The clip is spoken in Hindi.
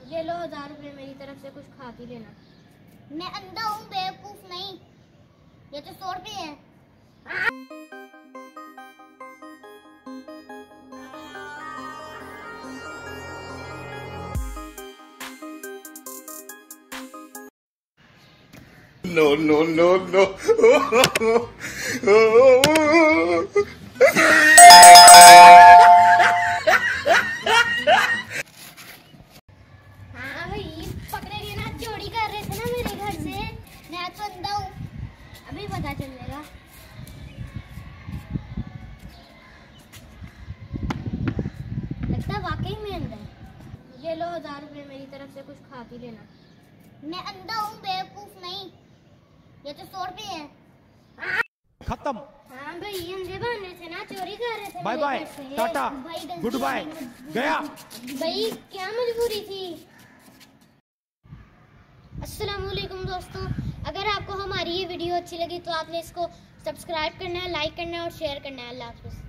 ये लो 1000 रुपए मेरी तरफ से, कुछ खा पी लेना। मैं अंधा हूँ, बेवकूफ नहीं। ये तो 100 रुपए है। No, no, no, no. हाँ भाई, पकड़े गए ना, चोरी कर रहे थे ना मेरे घर से। मैं तो अंधा हूँ, अभी पता चलेगा। लगता है वाकई में अंधा है। ये लो 1000 रुपए मेरी तरफ से, कुछ खा पी लेना। मैं अंधा हूँ, बेवकूफ नहीं। ये तो 100 रुपए है। खत्म। हाँ भाई, अंधे बन रहे थे ना, चोरी कर रहे थे। Bye bye, tata, good bye, गया। भाई क्या मजबूरी थी। अस्सलामुअलैकुम दोस्तों, अगर आपको हमारी ये वीडियो अच्छी लगी तो आपने इसको सब्सक्राइब करना है, लाइक करना है और शेयर करना है। अल्लाह हाफ़िज़।